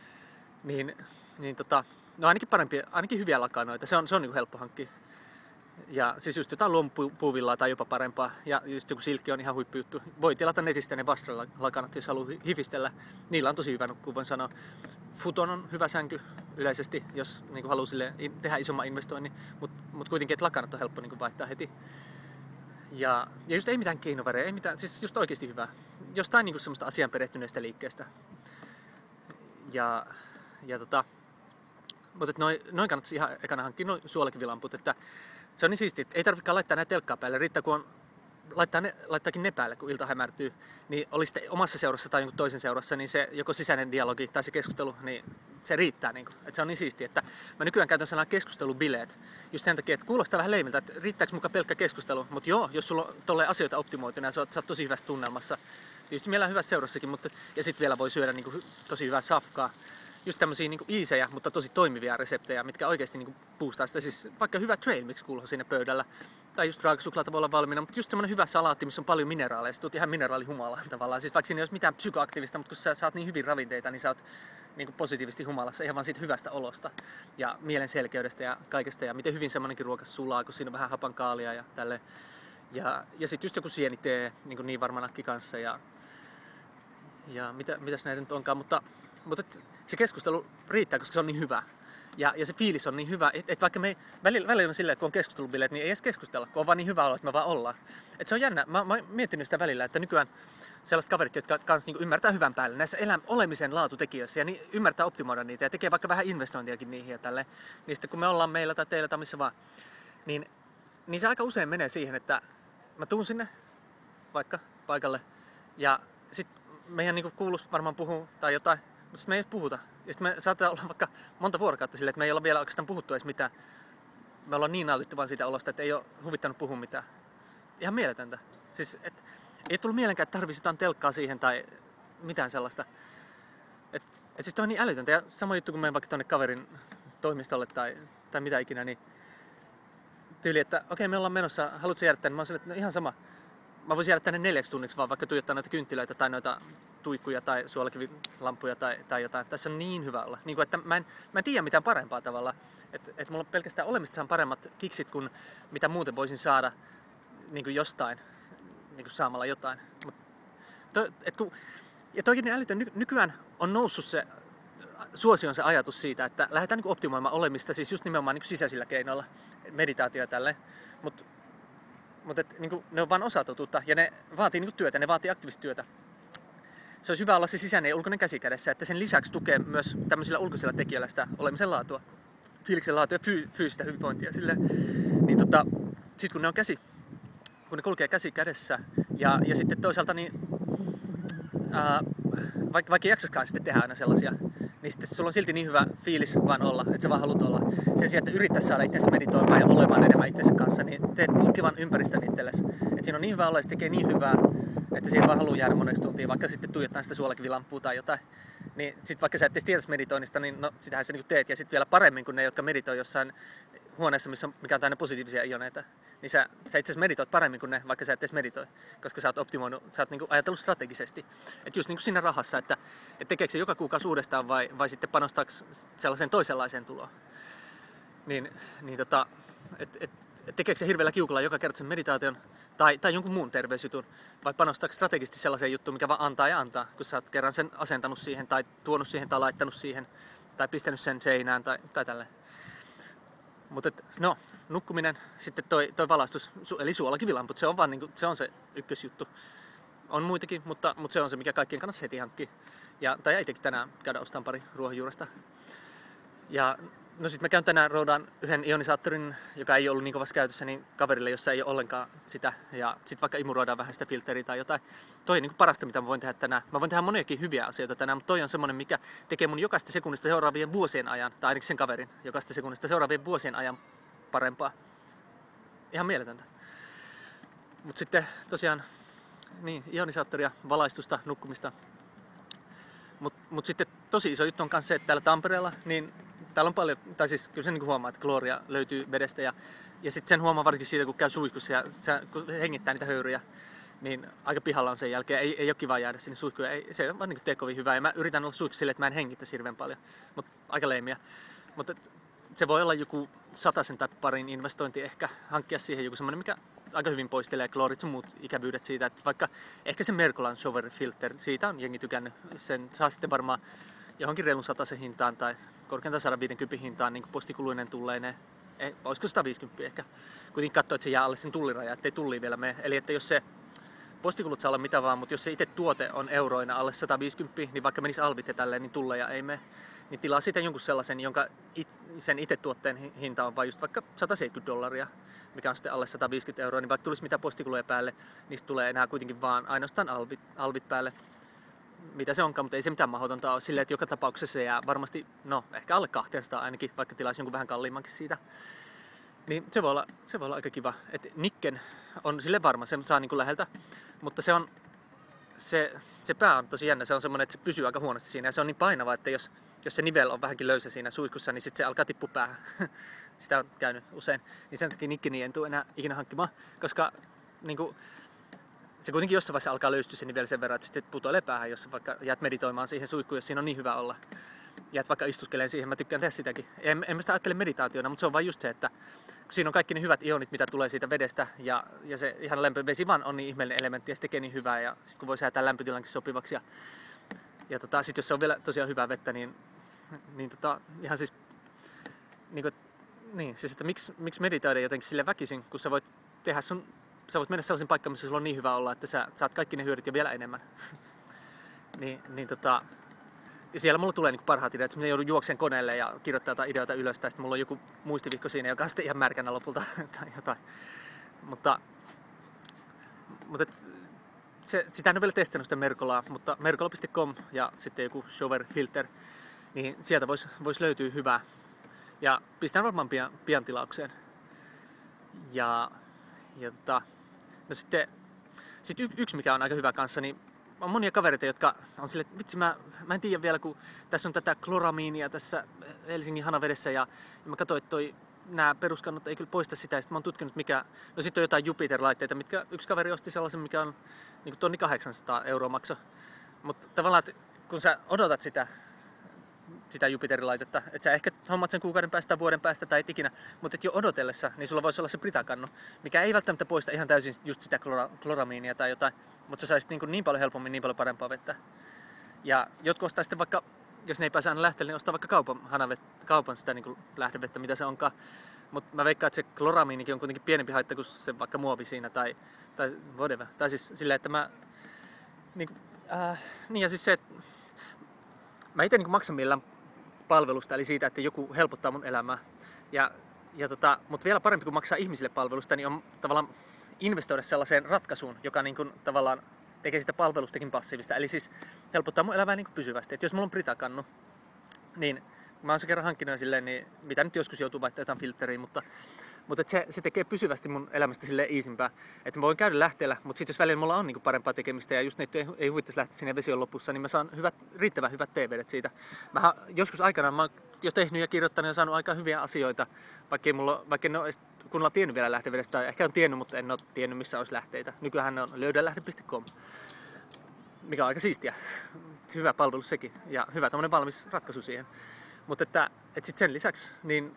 No ainakin hyviä lakanoita. Se on niin kuin helppo hankkia. Ja siis just jotain luomupuuvillaa tai jopa parempaa. Ja just joku silkki on ihan huippujuttu. Voi tilata netistä ne Vastra-lakanat, jos haluaa hifistellä. Niillä on tosi hyvä nukkua, voin sanoa. Futon on hyvä sänky yleisesti, jos niin haluaa tehdä isomman investoinnin. Mutta kuitenkin, että lakanat on helppo niin vaihtaa heti. Ja just ei mitään keinoväreä, ei mitään, siis just oikeasti hyvää. Jostain niin semmoista asian perehtyneestä liikkeestä. Mutta noin kannattaisi ihan ekana hankkia suolakivilamput, että se on niin siistiä, että ei tarvitsekaan laittaa näitä telkkaa päälle, riittää kun on laittaakin ne päälle, kun ilta hämärtyy, niin oli sitten omassa seurassa tai jonkun toisen seurassa, niin se joko sisäinen dialogi tai se keskustelu, niin se riittää. Niin kuin, että se on niin siistiä, että mä nykyään käytän sanaa keskustelubileet. Just sen takia, että kuulostaa vähän leimiltä, että riittääkö mukaan pelkkä keskustelu. Mutta joo, jos sulla on tolleen asioita optimoituna ja sä oot tosi hyvässä tunnelmassa. Tietysti meillä on hyvässä seurassakin, mutta, ja sit vielä voi syödä niin kuin, tosi hyvää safkaa. Just tämmösiä niin iisejä, mutta tosi toimivia reseptejä, mitkä oikeasti niin boostaa sitä. Siis vaikka hyvä trail mix kuuluu siinä pöydällä. Tai just raakasuklaata voi olla valmiina, mutta just semmonen hyvä salaatti, missä on paljon mineraaleja. Sä tuut ihan mineraalihumalaan tavallaan. Siis vaikka siinä ei olisi mitään psykoaktiivista, mutta kun sä saat niin hyvin ravinteita, niin sä oot niin positiivisesti humalassa ihan vaan siitä hyvästä olosta. Ja mielen selkeydestä ja kaikesta. Ja miten hyvin semmonenkin ruoka sulaa, kun siinä on vähän hapankaalia ja tälleen. Ja sit just joku sienitee niin varmanakki kanssa. Ja mitäs näitä nyt onkaan, mutta se keskustelu riittää, koska se on niin hyvä. Ja se fiilis on niin hyvä, että vaikka me välillä on silleen, että kun on keskustelubileet, niin ei edes keskustella, kun on vaan niin hyvä olo, että me vaan ollaan. Et se on jännä. Mä oon miettinyt sitä välillä, että nykyään sellaiset kaverit, jotka kans niin ymmärtää hyvän päälle näissä olemisen laatutekijöissä ja niin ymmärtää optimoida niitä ja tekee vaikka vähän investointiakin niihin ja tälleen. Niin sitten kun me ollaan meillä tai teillä tai missä vaan, niin se aika usein menee siihen, että mä tuun sinne vaikka paikalle ja sit meidän niin kuuluisi varmaan puhua tai jotain, mutta sitten me ei puhuta. Ja sitten me saattaa olla vaikka monta vuorokautta silleen, että me ei olla vielä oikeastaan puhuttu edes mitään. Me ollaan niin nautittu vaan siitä olosta, että ei ole huvittanut puhua mitään. Ihan mieletöntä. Siis, ei tullut mielenkään, että tarvitsisi jotain telkkaa siihen tai mitään sellaista. Siis toi on niin älytöntä. Ja sama juttu, kun menen vaikka tonne kaverin toimistolle tai mitä ikinä, niin tyyli, että okei, me ollaan menossa, haluatko jäädä tänne? Mä oon silleen, että no ihan sama. Mä voisin jäädä tänne 4 tunniksi vaan vaikka tuijottaa noita kynttilöitä tai noita tuikkuja tai suolakivilampuja tai jotain. Tässä on niin hyvä olla. Niin kuin, että mä en tiedä mitään parempaa tavalla. Että mulla pelkästään olemista saan paremmat kiksit kuin mitä muuten voisin saada niin kuin jostain, niin kuin saamalla jotain. Ja toikin niin älytön, nykyään on noussut se suosion se ajatus siitä, että lähdetään niin optimoimaan olemista, siis just nimenomaan niin sisäisillä keinoilla, meditaatio ja tälleen. Mutta niin ne on vain osa totuutta ja ne vaatii niin työtä, ne vaatii aktiivista työtä. Se olisi hyvä olla se sisäinen ja ulkoinen käsi kädessä, että sen lisäksi tukee myös tämmöisillä ulkoisilla tekijöillä sitä olemisen laatua, fiiliksen laatua ja fyysistä hyvinvointia. Niin sit kun ne kulkee käsi kädessä ja sitten toisaalta niin vaikka ei jaksaskaan sitten tehdä aina sellaisia, niin sitten sulla on silti niin hyvä fiilis vaan olla, että sä vaan haluat olla. Sen sijaan, että yrittäisi saada itsensä meditoimaan ja olemaan enemmän itsensä kanssa, niin teet niin kivan ympäristön itsellesi. Että siinä on niin hyvä olla ja se tekee niin hyvää, että siihen vaan haluaa jäädä moneksi tuntia, vaikka sitten tuijottaa sitä suolakivilampua tai jotain. Niin sit vaikka sä et edes tiedä meditoinnista, niin no sitähän sä niin teet. Ja sitten vielä paremmin kuin ne, jotka meditoi jossain huoneessa, mikä on täynnä positiivisia ioneita. Niin sä itse asiassa meditoit paremmin kuin ne, vaikka sä et edes meditoi. Koska sä oot optimoinut, sä oot niinku ajatellut strategisesti. Että just niinku siinä rahassa, että tekeekö se joka kuukausi uudestaan vai sitten panostaako sellaiseen toisenlaiseen tuloon. Tekeekö se hirveällä kiukulla joka kerta sen meditaation tai jonkun muun terveysjutun, vai panostaako strategisesti sellaiseen juttuun, mikä vaan antaa ja antaa, kun sä oot kerran sen asentanut siihen tai tuonut siihen tai laittanut siihen tai pistänyt sen seinään tai tälleen. Mutta nukkuminen, sitten toi valaistus, eli suolakivilamput, se on vaan niinku, se on se ykkösjuttu. On muitakin, mutta se on se, mikä kaikkien kannattaa heti hankkia. Tai itsekin tänään käydä ostamaan pari ruohonjuuresta. Ja no sit mä käyn tänään roudaan yhden ionisaattorin, joka ei ollut niin kovassa käytössä, niin kaverille, jossa ei ole ollenkaan sitä. Ja sit vaikka imuroidaan vähän sitä filteriä tai jotain. Toi on niin parasta, mitä mä voin tehdä tänään. Mä voin tehdä moniakin hyviä asioita tänään, mutta toi on semmonen, mikä tekee mun jokaista sekunnista seuraavien vuosien ajan, tai ainakin sen kaverin jokaista sekunnista seuraavien vuosien ajan parempaa. Ihan mieletöntä. Mut sitten tosiaan, niin, ionisaattoria, valaistusta, nukkumista. Mut sitten tosi iso juttu on myös se, että täällä Tampereella, niin täällä on paljon, tai siis kyllä se niin huomaa, että klooria löytyy vedestä ja sitten sen huomaa varsinkin siitä, kun käy suihkussa ja kun hengittää niitä höyryjä, niin aika pihalla on sen jälkeen. Ei ole kiva jäädä sinne suihkuun, se on vaan niin tee kovin hyvää. Ja mä yritän olla suihkussa silleen, että mä en hengittäisi hirveän paljon, mutta aika leimiä. Mutta se voi olla joku 100 tai parin investointi ehkä, hankkia siihen joku semmoinen, mikä aika hyvin poistelee kloorit sun muut ikävyydet siitä, että vaikka ehkä se Mercolan Shower Filter, siitä on jengi tykännyt, sen saa sitten varmaan johonkin reilun 100 hintaan tai korkeintaan 150 hintaan niin postikuluinen tulleineen. Olisiko 150 ehkä. Kuitenkin katsoo, että se jää alle sen tulliraja, ettei tulli vielä mene. Eli että jos se postikulut saa olla mitä vaan, mutta jos se itse tuote on euroina alle 150, niin vaikka menisi alvit ja tälleen, niin tulleja ei mene. Niin tilaa siitä jonkun sellaisen, jonka sen itse tuotteen hinta on vain just vaikka $170, mikä on sitten alle 150 €, niin vaikka tulisi mitä postikuluja päälle, niistä tulee enää kuitenkin vaan ainoastaan alvit päälle. mitä se onkaan, mutta ei se mitään mahdotonta ole silleen, että joka tapauksessa se jää varmasti, no ehkä alle 200 ainakin, vaikka tilaisi jonkun vähän kalliimmankin siitä. Niin se voi olla aika kiva. Et Nikken on sille varma, se saa niinku läheltä, mutta se pää on tosi jännä, se on semmoinen, että se pysyy aika huonosti siinä ja se on niin painava, että jos se nivel on vähänkin löysä siinä suihkussa, niin sitten se alkaa tippua päähän. Sitä on käynyt usein. Niin sen takia Nikkeni en tule enää ikinä hankkimaan, koska niinku, se kuitenkin jossain vaiheessa alkaa löystyä se nivel sen verran, että sitten putoilee päähän, jos vaikka jäät meditoimaan siihen suihkuun, jos siinä on niin hyvä olla. Jäät vaikka istuskeleen siihen, mä tykkään tehdä sitäkin. En mä sitä ajattele meditaationa, mutta se on vain just se, että kun siinä on kaikki ne hyvät ionit, mitä tulee siitä vedestä, ja se ihan lämpövesi vaan on niin ihmeellinen elementti, ja se tekee niin hyvää, ja sitten kun voi säätää lämpötilankin sopivaksi, ja sitten jos se on vielä tosiaan hyvää vettä, niin ihan siis, siis että miksi meditoida jotenkin sille väkisin, kun sä voit mennä sellaisen paikkaan, missä sulla on niin hyvä olla, että sä saat kaikki ne hyödyt ja vielä enemmän. Ja siellä mulla tulee niinku parhaat ideat, että minä joudun juokseen koneelle ja kirjoittaa jotain ideoita ylös, tai sitten mulla on joku muistivihko siinä, joka on sitten ihan märkänä lopulta tai jotain. Mutta sitä en ole vielä testannut sitä Merkolaa, mutta merkola.com ja sitten joku shower filter, niin sieltä vois löytyä hyvää. Ja pistän varmaan pian tilaukseen. No sitten yksi mikä on aika hyvä kanssa, niin on monia kavereita, jotka on silleen, että vitsi mä en tiedä vielä, kun tässä on tätä kloramiinia tässä Helsingin Hanavedessä ja mä katsoin, että nämä peruskannot ei kyllä poista sitä, ja sitten mä oon tutkinut no sitten on jotain Jupiter-laitteita, mitkä yksi kaveri osti sellaisen, mikä on niin kuin 800 € makso. Mutta tavallaan, että kun sä odotat sitä Jupiter-laitetta, että sä ehkä hommat sen kuukauden päästä, vuoden päästä tai et ikinä, mutta jo odotellessa, niin sulla voisi olla se Britakannu, mikä ei välttämättä poista ihan täysin just sitä kloramiinia tai jotain, mutta sä saisit niin paljon helpommin, niin paljon parempaa vettä. Ja jotkut ostaa sitten vaikka, jos ne ei pääse aina lähteelle, niin ostaa vaikka kaupan sitä niin lähdevettä, mitä se onkaan. Mutta mä veikkaan, että se kloramiinikin on kuitenkin pienempi haitta kuin se vaikka muovi siinä tai whatever. Tai siis silleen, että mä niin ja siis se, että mä itse niin maksan millään palvelusta, eli siitä, että joku helpottaa mun elämää. Mutta vielä parempi kuin maksaa ihmisille palvelusta, niin on tavallaan investoida sellaiseen ratkaisuun, joka niin kuin tavallaan tekee sitä palvelustakin passiivista. Eli siis helpottaa mun elämää niin kuin pysyvästi. Et jos mulla on Britakannu, niin mä oon se kerran hankkinut silleen, niin mitä nyt joskus joutuu vaihtamaan jotain filtteriä, mutta se tekee pysyvästi mun elämästä silleen easimpää. Että mä voin käydä lähteellä, mutta sitten jos välillä mulla on niinku parempaa tekemistä ja just ne ei huvittaisi lähteä sinne vesi on lopussa, niin mä saan riittävän hyvät teevedet siitä. Mä joskus aikanaan mä oon jo tehnyt ja kirjoittanut ja saanut aika hyviä asioita, vaikka en ole kunnolla tiennyt vielä lähdevedestä, tai ehkä on tiennyt, mutta en ole tiennyt missä olisi lähteitä. Nykyään on löydälähde.com, mikä on aika siistiä. Hyvä palvelu sekin ja hyvä tämmönen valmis ratkaisu siihen. Mutta että sitten sen lisäksi,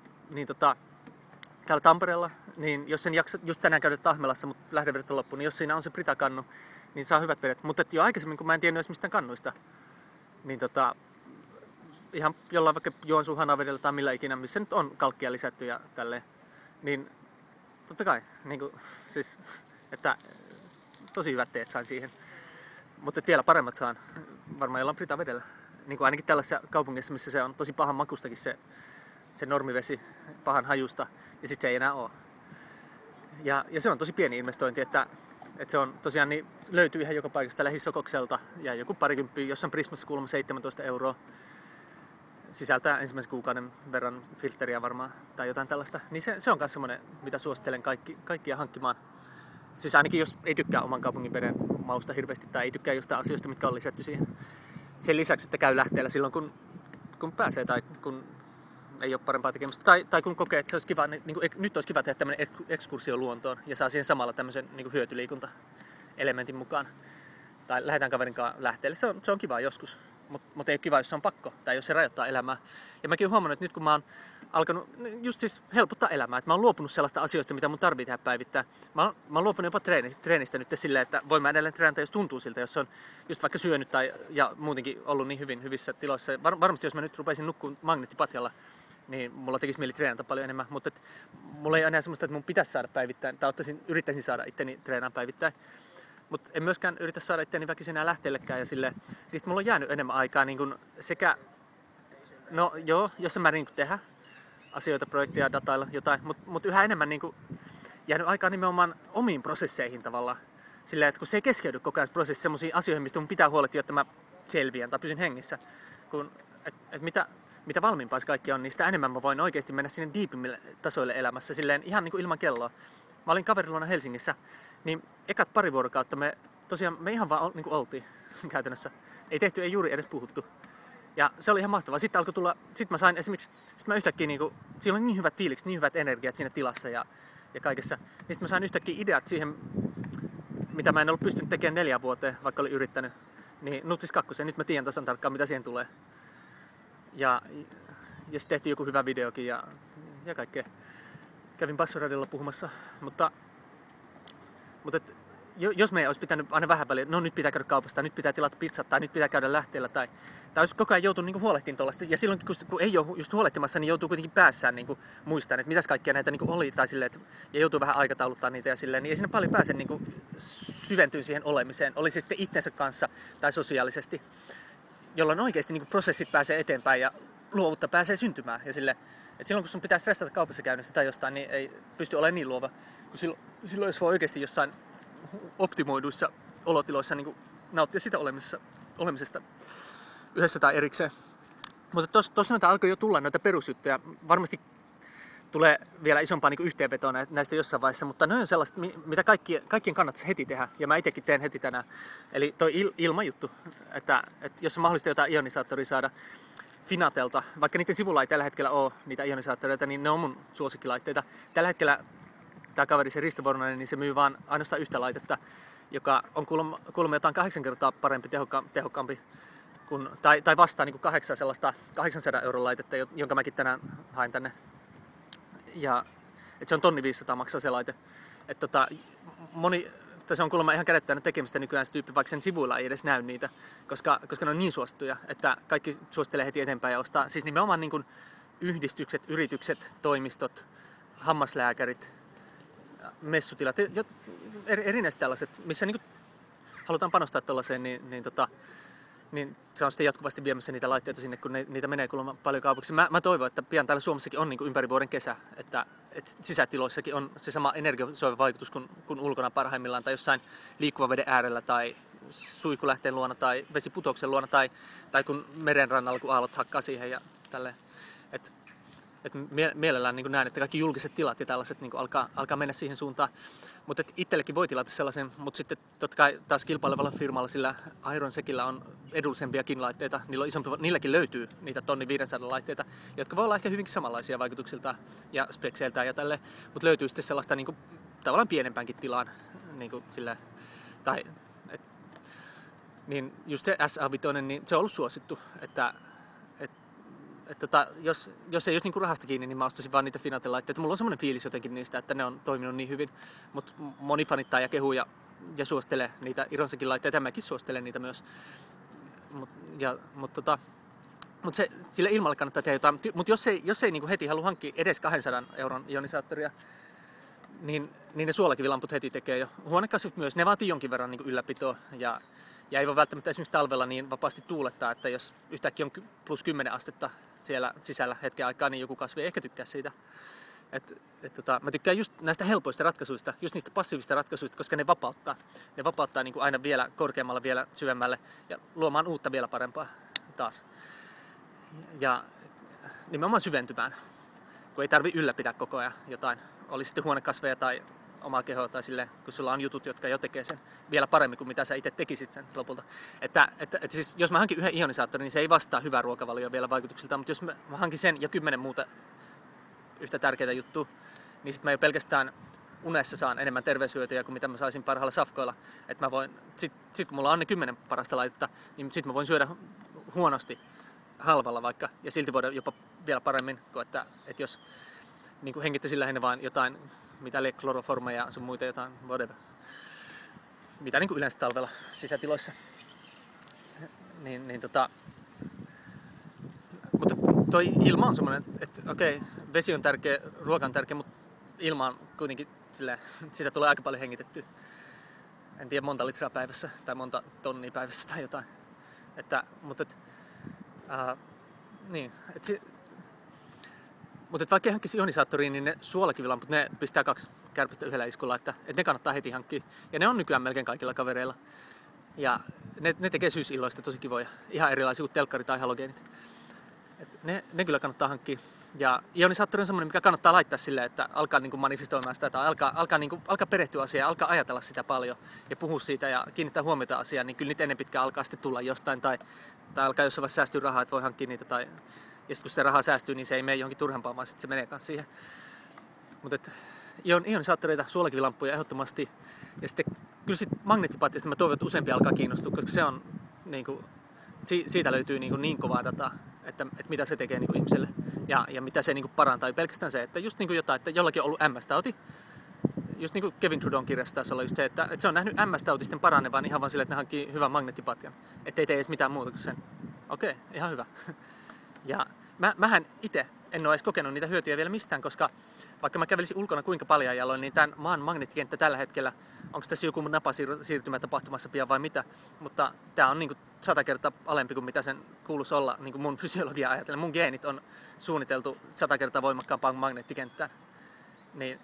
täällä Tampereella, niin jos sen jaksa just tänään käydä Tahmelassa, mutta lähdevedet on loppu, niin jos siinä on se Britakannu, niin saa hyvät vedet. Mutta jo aikaisemmin, kun mä en tiennyt edes mistään kannuista, niin ihan jollain vaikka Joensuun Hanavedellä tai millä ikinä, missä nyt on kalkkia lisätty ja tälleen, niin totta kai, siis, että tosi hyvät teet sain siihen. Mutta vielä paremmat saan varmaan jollain Britavedellä. Niin kuin ainakin tällaisessa kaupungissa, missä se on tosi pahan makustakin se normivesi, pahan hajusta, ja sitten se ei enää ole. Ja se on tosi pieni investointi, että se on tosiaan niin löytyy ihan joka paikasta lähisokokselta, ja joku parikymppiä, jossain Prismassa kuulemma 17 €. Sisältää ensimmäisen kuukauden verran filtteriä varmaan, tai jotain tällaista. Niin se on myös semmoinen, mitä suosittelen kaikkia hankkimaan. Siis ainakin jos ei tykkää oman kaupungin veden mausta hirveästi, tai ei tykkää jostain asioista, mitkä on lisätty siihen. Sen lisäksi, että käy lähteellä silloin, kun pääsee tai kun ei ole parempaa tekemistä. Tai kun kokee, että se olisi kiva, nyt olisi kiva tehdä tämmöinen ekskursio luontoon ja saa siihen samalla tämmöisen hyötyliikunta-elementin mukaan. Tai lähdetään kaverin kanssa lähteelle. Se on kiva joskus, mutta ei ole kiva, jos se on pakko tai jos se rajoittaa elämää. Ja mäkin olen huomannut, että nyt kun mä oon alkanut just siis helpottaa elämää, että mä oon luopunut sellaista asioista, mitä mun tarvitsee tehdä päivittäin. Mä oon luopunut jopa treenistä nyt silleen, että voin mä edelleen treenata, jos tuntuu siltä, jos on just vaikka syönyt ja muutenkin ollut niin hyvissä tiloissa. Varmasti jos mä nyt rupeisin nukkumaan magneettipatjalla, niin mulla tekisi mieli treenata paljon enemmän, mutta mulla ei ole enää semmoista, että mun pitäisi saada päivittäin, tai yrittäisin saada itteni treenaan päivittäin. Mutta en myöskään yritä saada itteni väkisin enää lähteellekään ja silleen, niin mulla on jäänyt enemmän aikaa niin kun sekä, no joo, jossain määrin niin tehdä asioita, projekteja, datailla jotain, mutta yhä enemmän niin jäänyt aikaa nimenomaan omiin prosesseihin tavallaan. Silleen, että kun se ei keskeydy koko ajan prosessi semmoisiin asioihin, mistä mun pitää huolehtia, että mä selviän tai pysyn hengissä. Mitä valmiimpaa se kaikki on, niin sitä enemmän mä voin oikeasti mennä sinne diipimmille tasoille elämässä, silleen ihan niin kuin ilman kelloa. Mä olin kaverin luona Helsingissä, niin ekat pari vuorokautta me ihan vaan niin kuin oltiin käytännössä. Ei juuri edes puhuttu. Ja se oli ihan mahtavaa. Sitten mä sain esimerkiksi, mä yhtäkkiä siinä oli niin hyvät fiilikset, niin hyvät energiat siinä tilassa ja kaikessa. Niin sitten mä sain yhtäkkiä ideat siihen, mitä mä en ollut pystynyt tekemään 4 vuoteen, vaikka olin yrittänyt. Niin Nutris 2, nyt mä tiedän tasan tarkkaan, mitä siihen tulee. Ja sitten tehtiin joku hyvä videokin ja kaikkea. Kävin Bassoradilla puhumassa, mutta jos meidän olisi pitänyt aina vähän väliä, no nyt pitää käydä kaupasta, nyt pitää tilata pizzat tai nyt pitää käydä lähteellä tai olisi koko ajan joutunut niin huolehtimaan tuollaista. Ja silloin kun ei ole just huolehtimassa, niin joutuu kuitenkin päässään niin muistamaan, että mitäs kaikkia näitä niin oli tai silleen, ja joutuu vähän aikatauluttaa niitä ja silleen, niin ei siinä paljon pääse niin syventyä siihen olemiseen, oli se sitten itsensä kanssa tai sosiaalisesti, jolloin oikeasti niin prosessit pääsee eteenpäin ja luovuutta pääsee syntymään. Ja silleen, että silloin kun sun pitää stressata kaupassa käynnistä tai jostain, niin ei pysty olemaan niin luova, kun silloin jos voi oikeasti jossain optimoiduissa olotiloissa niin nauttia sitä olemisesta yhdessä tai erikseen. Mutta tuossa noita alkoi jo tulla noita perusjuttuja. Varmasti tulee vielä isompaa niin yhteenvetoa näistä jossain vaiheessa, mutta ne on sellaista, mitä kaikkien kannattaisi heti tehdä. Ja mä itsekin teen heti tänään. Eli toi ilmajuttu, että jos on mahdollista jotain ionisaattoria saada Finatelta, vaikka niiden sivulla ei tällä hetkellä ole niitä ionisaattoreita, niin ne on mun suosikkilaitteita. Tällä hetkellä tämä kaveri, se Risto Vornanen, niin se myy vaan ainoastaan yhtä laitetta, joka on kuulemma jotain 8 kertaa parempi, tehokkaampi kuin, tai vastaa niin kuin 800 € laitetta, jonka mäkin tänään hain tänne. Ja että se on 1 500 maksaa se laite. Se on kuulemma ihan kädettömän tekemistä nykyään se tyyppi, vaikka sen sivuilla ei edes näy niitä, koska ne on niin suosittuja, että kaikki suosittelee heti eteenpäin ja ostaa. Siis nimenomaan niin kuin yhdistykset, yritykset, toimistot, hammaslääkärit, messutilat, erinäiset tällaiset, missä niin halutaan panostaa tuollaiseen, niin se on sitten jatkuvasti viemässä niitä laitteita sinne, kun niitä menee kuulemma paljon kaupaksi. Mä toivon, että pian täällä Suomessakin on niin ympäri vuoden kesä, että sisätiloissakin on se sama energisoiva vaikutus kuin ulkona parhaimmillaan tai jossain liikkuvan veden äärellä tai suihkulähteen luona tai vesiputouksen luona tai kun merenrannalla, kun aallot hakkaa siihen ja tälleen. Mielellään niin näen, että kaikki julkiset tilat ja tällaiset niin alkaa mennä siihen suuntaan. Mutta itsellekin voi tilata sellaisen, mutta sitten totta kai taas kilpailevalla firmalla, sillä Ironsekillä on edullisempiakin laitteita. Niilläkin löytyy niitä 1 500 laitteita, jotka voi olla ehkä hyvinkin samanlaisia vaikutuksiltaan ja spekseiltään ja tälleen. Mutta löytyy sitten sellaista niin kuin, tavallaan pienempäänkin tilaan. Niin kuin silleen, niin just se SA5, niin se on ollut suosittu, että jos ei olisi niinku rahasta kiinni, niin mä ostaisin vaan niitä Finatel-laitteita. Mulla on semmoinen fiilis jotenkin niistä, että ne on toiminut niin hyvin. Mutta moni fanittaa ja kehuu ja suostelee niitä Ironsekin laitteita, ja mäkin suostelen niitä myös. Mutta sille ilmalle kannattaa tehdä jotain. Mutta jos ei niinku heti halua hankkia edes 200 € ionisaattoria, niin ne suolakivilamput heti tekee jo. Huonekasvit myös, ne vaatii jonkin verran niinku ylläpitoa. Ja ei voi välttämättä esimerkiksi talvella niin vapaasti tuulettaa, että jos yhtäkkiä on +10 astetta siellä sisällä hetken aikaa, niin joku kasvi ei ehkä tykkää siitä. Mä tykkään just näistä helpoista ratkaisuista, just niistä passiivisista ratkaisuista, koska ne vapauttaa. Ne vapauttaa niin kuin aina vielä korkeammalle, vielä syvemmälle ja luomaan uutta vielä parempaa taas. Ja nimenomaan syventymään, kun ei tarvitse ylläpitää koko ajan jotain. Oli sitten huonekasveja tai omaa kehoa tai silleen, kun sulla on jutut, jotka jo tekee sen vielä paremmin kuin mitä sä itse tekisit sen lopulta. Että siis, jos mä hankin yhden ionisaattorin, niin se ei vastaa hyvää ruokavalioa vielä vaikutuksilta, mutta jos mä hankin sen ja 10 muuta yhtä tärkeää juttua, niin sit mä jo pelkästään unessa saan enemmän terveyshyötyjä kuin mitä mä saisin parhailla safkoilla. Että mä voin, sit kun mulla on ne 10 parasta laitetta, niin sit mä voin syödä huonosti halvalla vaikka, ja silti voida jopa vielä paremmin, kuin että jos niin kuin hengittäisin lähinnä vaan jotain, mitä oli kloroformeja ja sun muita jotain, whatever. Mitä niin kuin yleensä talvella sisätiloissa. Mutta toi ilma on semmoinen, että okei, vesi on tärkeä, ruoka on tärkeä, mutta ilma on kuitenkin silleen, sitä tulee aika paljon hengitettyä. En tiedä monta litraa päivässä tai monta tonnia päivässä tai jotain. Mutta vaikka ei hankkisi ionisaattoriin, niin ne suolakivilamput, ne pistää 2 kärpästä yhdellä iskulla, että ne kannattaa heti hankkia. Ja ne on nykyään melkein kaikilla kavereilla. Ja ne tekee syysilloista tosi kivoja. Ihan erilaisia kuin telkkari tai halogeenit. Ne kyllä kannattaa hankkia. Ja ionisaattori on semmoinen, mikä kannattaa laittaa silleen, että alkaa niin kuin manifestoimaan sitä, tai alkaa perehtyä asiaan, alkaa ajatella sitä paljon ja puhua siitä ja kiinnittää huomiota asiaan, niin kyllä niitä ennen pitkään alkaa sitten tulla jostain, tai alkaa jossain vaiheessa säästyä rahaa, että voi hankkia niitä, ja sitten kun se rahaa säästyy, niin se ei mene johonkin turhampaan, vaan sitten se menee kanssa siihen. Mutta ionisaattoreita, suolakivilamppuja ehdottomasti, ja sitten kyllä sitten magneettipatjasta mä toivon, että useampi alkaa kiinnostua, koska se on, niin kuin, siitä löytyy niin kovaa dataa, että mitä se tekee niin kuin ihmiselle ja mitä se niin kuin parantaa. Ja pelkästään se, että just niin kuin jotain, että jollakin on ollut MS-tauti, just niin kuin Kevin Trudon kirjassa taisi olla just se, että se on nähnyt MS-tautisten paranevan ihan vaan sille, että ne hankkii hyvän magneettipatjan, ettei tee edes mitään muuta kuin sen. Okei, ihan hyvä. Ja mähän itse en ole edes kokenut niitä hyötyjä vielä mistään, koska vaikka mä kävelisin ulkona kuinka paljon jaloin, niin tämän maan magneettikenttä tällä hetkellä, onko tässä joku napasiirtymä tapahtumassa pian vai mitä, mutta tämä on niin kuin 100 kertaa alempi kuin mitä sen kuuluisi olla niin kuin mun fysiologia ajatellen. Mun geenit on suunniteltu 100 kertaa voimakkaampaan magneettikenttään. Niin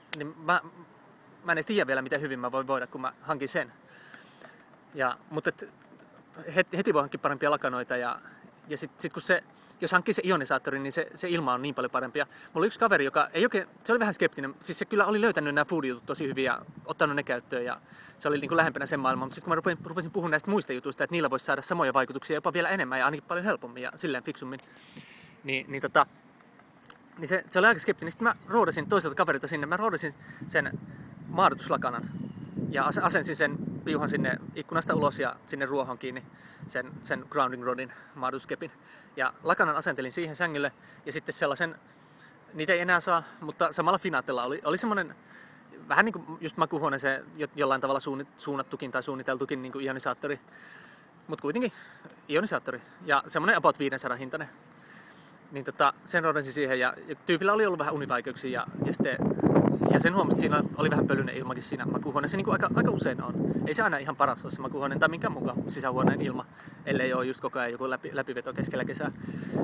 mä en edes tiedä vielä, miten hyvin mä voin voida, kun mä hankin sen. Mutta heti voi hankkia parempia lakanoita ja sit kun jos hankkii se ionisaattori, niin se ilma on niin paljon parempi. Ja mulla oli yksi kaveri, joka ei oikein, se oli vähän skeptinen. Siis se kyllä oli löytänyt nämä food-jutut tosi hyvin ja ottanut ne käyttöön. Ja se oli niin kuin lähempänä sen maailmaa. Mutta sitten kun mä rupesin puhumaan näistä muista jutuista, että niillä voisi saada samoja vaikutuksia jopa vielä enemmän ja ainakin paljon helpommin ja silleen fiksummin. Niin se oli aika skeptinen. Sitten mä roodasin toiselta kaverilta sinne. Mä roodasin sen maadotuslakanan. Ja asensin sen piuhan sinne ikkunasta ulos ja sinne ruohon kiinni sen grounding rodin maadotuskepin. Ja lakanan asentelin siihen sängylle ja sitten sellaisen, niitä ei enää saa, mutta samalla Finaatella oli semmoinen vähän niin kuin just makuuhuoneeseen jollain tavalla suunnattukin tai suunniteltukin niin kuin ionisaattori. Mutta kuitenkin ionisaattori ja semmoinen about 500 hintainen. Niin sen rodasin siihen ja tyypillä oli ollut vähän univaikeuksia ja sen huomasi, että siinä oli vähän pölyinen ilmakin siinä makuuhuoneessa, niin kuin aika usein on. Ei se aina ihan paras ole se makuuhuoneen tai minkään mukaan sisähuoneen ilma, ellei ole just koko ajan joku läpiveto keskellä kesää.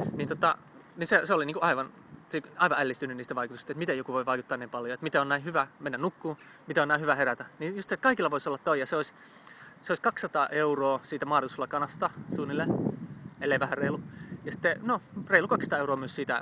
Niin se oli niin kuin aivan ällistynyt niistä vaikutuksista, että miten joku voi vaikuttaa niin paljon, että miten on näin hyvä mennä nukkuun, miten on näin hyvä herätä. Niin just, että kaikilla voisi olla toi ja se olisi 200 € siitä maadotuslakanasta suunnilleen, ellei vähän reilu. Ja sitten, reilu 200 € myös siitä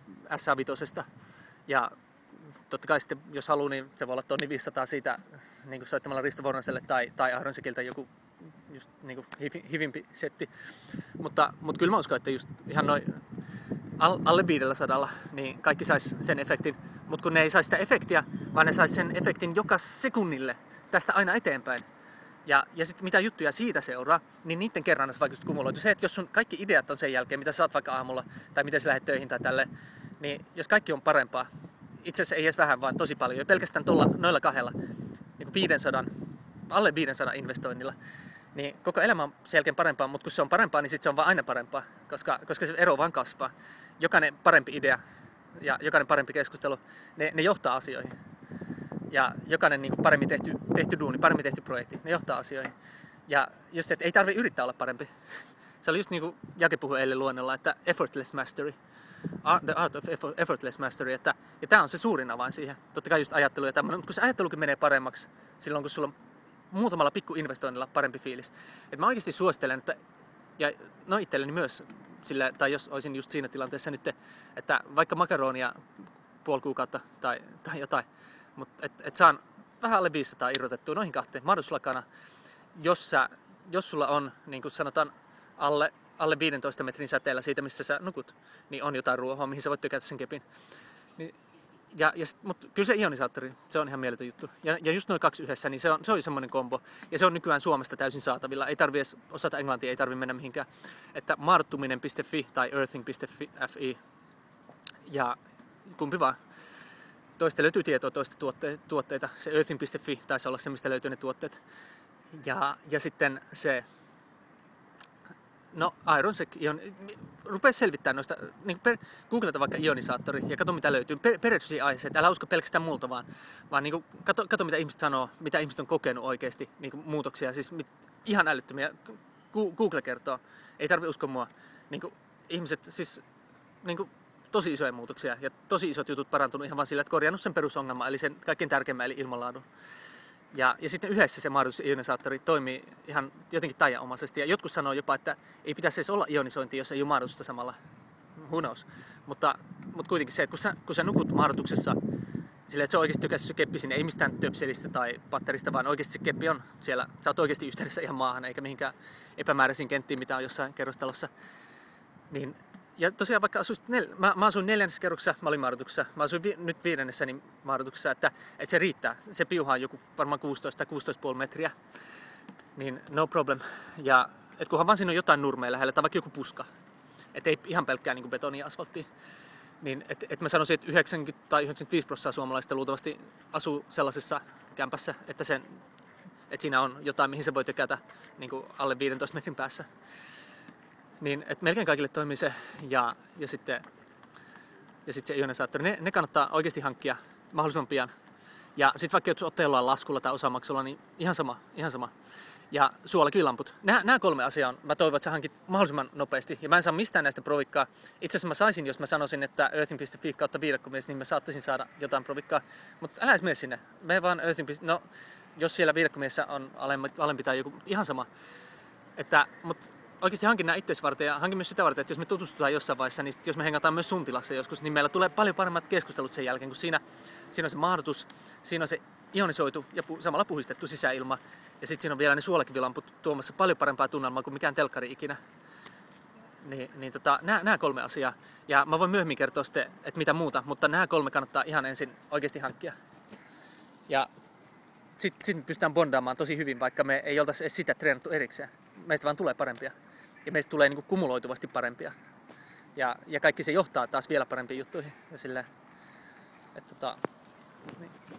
SA5. Ja totta kai sitten, jos haluaa, niin se voi olla 1500 siitä niin kuin soittamalla Risto Vornaselle tai Ahronsekilta joku just niin kuin hivimpi setti. Mutta kyllä mä uskon, että just ihan noin alle 500 niin kaikki sais sen efektin. Mutta kun ne ei saisi sitä efektiä, vaan ne saisi sen efektin joka sekunnille tästä aina eteenpäin. Ja sitten mitä juttuja siitä seuraa, niin niiden kerrannaisvaikutukset kumuloituu. Se, että jos sun kaikki ideat on sen jälkeen, mitä sä saat vaikka aamulla, tai miten sä lähdet töihin tai tälleen, niin jos kaikki on parempaa, itse asiassa ei edes vähän, vaan tosi paljon, ja pelkästään noilla kahdella, niin 500, alle 500 investoinnilla, niin koko elämä on selkeän parempaa, mutta kun se on parempaa, niin sitten se on vaan aina parempaa, koska se ero vaan kasvaa. Jokainen parempi idea ja jokainen parempi keskustelu, ne johtaa asioihin. Ja jokainen niin kuin paremmin tehty duuni, paremmin tehty projekti, ne johtaa asioihin. Ja just, että ei tarvitse yrittää olla parempi. Se oli just niin kuin Jake puhui eilen luennolla, että effortless mastery. The art of effortless mastery. Ja tämä on se suurin avain siihen. Totta kai just ajattelu ja tämmöinen, mutta kun se ajattelukin menee paremmaksi silloin, kun sulla on muutamalla pikku investoinnilla parempi fiilis. Että mä oikeasti suosittelen, että, ja itselleni myös, tai jos olisin just siinä tilanteessa nyt, että vaikka makaronia puoli kuukautta tai jotain, mutta et saan vähän alle 500 irrotettua noihin kahteen maadotuslakana, jos sulla on, niin kuin sanotaan, alle 15 metrin säteellä siitä, missä sä nukut, niin on jotain ruohoa, mihin sä voit tykätä sen kepin. Mutta kyllä se ionisaattori, se on ihan mieletön juttu. Ja just noin kaksi yhdessä, niin se oli semmoinen kombo. Ja se on nykyään Suomesta täysin saatavilla. Ei tarvi edes osata englantia, ei tarvi mennä mihinkään. Että maadottuminen.fi tai earthing.fi. Ja kumpi vaan. Toista löytyy tietoa, toista tuotteita. Se earthing.fi taisi olla se, mistä löytyy ne tuotteet. Ja sitten se... Ironsec, rupea selvittämään noista, niin googleta vaikka ionisaattori ja katso mitä löytyy. Perehdy siihen aiheeseen, älä usko pelkästään multa vaan niin katso mitä ihmiset sanoo, mitä ihmiset on kokenut oikeasti, niin muutoksia, siis ihan älyttömiä. Google kertoo, ei tarvitse uskoa mua. Niin ihmiset, siis niin tosi isoja muutoksia ja tosi isot jutut parantunut ihan vaan sillä, että korjannut sen perusongelman, eli sen kaikkein tärkeimmän, eli ilmanlaadun. Ja sitten yhdessä se mahdollisuusionisaattori toimii ihan jotenkin taianomaisesti. Ja jotkut sanoo jopa, että ei pitäisi edes olla ionisointia, jos ei ole mahdollisuutta samalla. Who knows? Mutta kuitenkin se, että kun sä nukut mahdollisuuksessa, silleen, että se on oikeasti tykässyt se keppi sinne, ei mistään töpselistä tai patterista, vaan oikeasti se keppi on siellä. Sä oot oikeasti yhteydessä ihan maahan, eikä mihinkään epämääräisiin kenttiin, mitä on jossain kerrostalossa. Niin, ja tosiaan vaikka asuisit, mä asuin 4. kerroksessa, mä olin maadotuksessa, mä asuin nyt 5. niin maadotuksessa, että se riittää. Se piuha on joku varmaan 16 tai 16,5 metriä, niin no problem. Ja et kunhan vaan siinä on jotain nurmea lähellä tai vaikka joku puska, et ei ihan pelkkää niin kuin betonia ja asfalttia. Niin, et mä sanoisin, että 90 tai 95% suomalaisista luultavasti asuu sellaisessa kämpässä, että siinä on jotain, mihin se voi tökätä niin kuin alle 15 metrin päässä. Niin, että melkein kaikille toimii se ja sitten se ionisaattori. Ne kannattaa oikeasti hankkia mahdollisimman pian. Ja sitten vaikka jos otteellaan laskulla tai osamaksulla, niin ihan sama. Ja suolakivilamput. Nämä 3 asiaa mä toivon, että sä hankit mahdollisimman nopeasti. Ja mä en saa mistään näistä provikkaa. Itse asiassa mä saisin, jos mä sanoisin, että earthin.fi/viidakkomies, niin mä saattaisin saada jotain provikkaa. Mutta älä edes mene sinne. Mene vaan earthin. No, jos siellä viidakkomiessä on alempi tai joku, ihan sama. Mutta oikeasti hankin nämä itseäsi varten ja hankin myös sitä varten, että jos me tutustutaan jossain vaiheessa, niin jos me hengataan myös sun tilassa joskus, niin meillä tulee paljon paremmat keskustelut sen jälkeen, kun siinä on se mahdotus, siinä on se ionisoitu ja samalla puhdistettu sisäilma. Ja sitten siinä on vielä ne suolakivilamput tuomassa paljon parempaa tunnelmaa kuin mikään telkkari ikinä. Nämä 3 asiaa. Ja mä voin myöhemmin kertoa sitten, että mitä muuta, mutta nämä 3 kannattaa ihan ensin oikeasti hankkia. Ja sitten pystytään bondaamaan tosi hyvin, vaikka me ei oltaisi edes sitä treenattu erikseen. Meistä vaan tulee parempia. Ja meistä tulee niin kuin kumuloituvasti parempia. Ja kaikki se johtaa taas vielä parempiin juttuihin. Ja silleen, että niin.